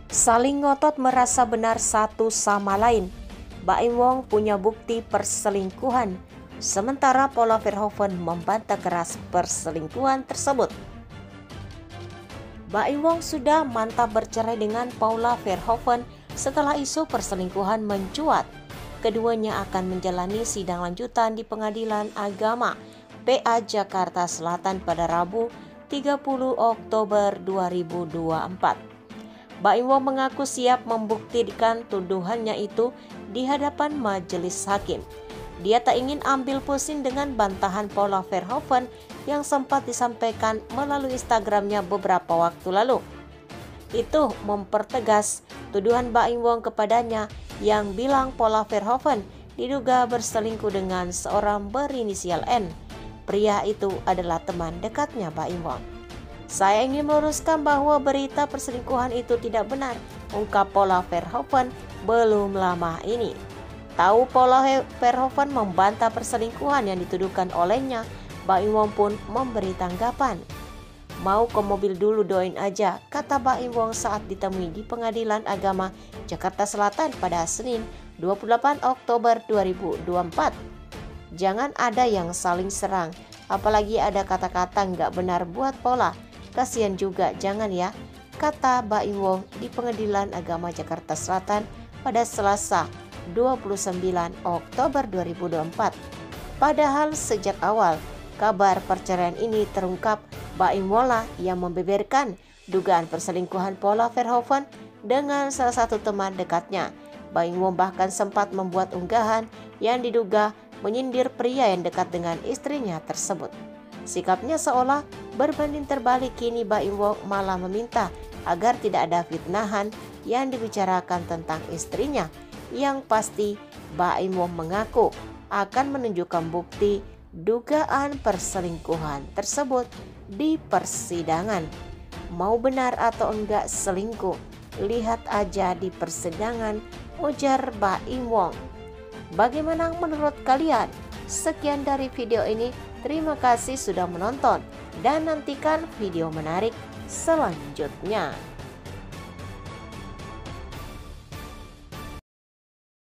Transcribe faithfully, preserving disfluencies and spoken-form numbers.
Saling ngotot merasa benar satu sama lain. Baim Wong punya bukti perselingkuhan, sementara Paula Verhoeven membantah keras perselingkuhan tersebut. Baim Wong sudah mantap bercerai dengan Paula Verhoeven setelah isu perselingkuhan mencuat. Keduanya akan menjalani sidang lanjutan di Pengadilan Agama P A Jakarta Selatan pada Rabu tiga puluh Oktober dua ribu dua puluh empat. Baim Wong mengaku siap membuktikan tuduhannya itu di hadapan majelis hakim. Dia tak ingin ambil pusing dengan bantahan Paula Verhoeven yang sempat disampaikan melalui Instagramnya beberapa waktu lalu. Itu mempertegas tuduhan Baim Wong kepadanya yang bilang Paula Verhoeven diduga berselingkuh dengan seorang berinisial N. Pria itu adalah teman dekatnya Baim Wong. Saya ingin meluruskan bahwa berita perselingkuhan itu tidak benar, ungkap Paula Verhoeven belum lama ini. Tahu Paula Verhoeven membantah perselingkuhan yang dituduhkan olehnya, Baim Wong pun memberi tanggapan. Mau ke mobil dulu doain aja, kata Baim Wong saat ditemui di Pengadilan Agama Jakarta Selatan pada Senin dua puluh delapan Oktober dua ribu dua puluh empat. Jangan ada yang saling serang, apalagi ada kata-kata nggak benar buat Paula. Kasihan juga, jangan ya, kata Baim Wong di Pengadilan Agama Jakarta Selatan pada Selasa dua puluh sembilan Oktober dua ribu dua puluh empat. Padahal sejak awal kabar perceraian ini terungkap, Baim Wong lah yang membeberkan dugaan perselingkuhan Paula Verhoeven dengan salah satu teman dekatnya. Baim Wong bahkan sempat membuat unggahan yang diduga menyindir pria yang dekat dengan istrinya tersebut. Sikapnya seolah berbanding terbalik, kini Baim Wong malah meminta agar tidak ada fitnahan yang dibicarakan tentang istrinya. Yang pasti Baim Wong mengaku akan menunjukkan bukti dugaan perselingkuhan tersebut di persidangan. Mau benar atau enggak selingkuh, lihat aja di persidangan, ujar Baim Wong. Bagaimana menurut kalian? Sekian dari video ini. Terima kasih sudah menonton dan nantikan video menarik selanjutnya.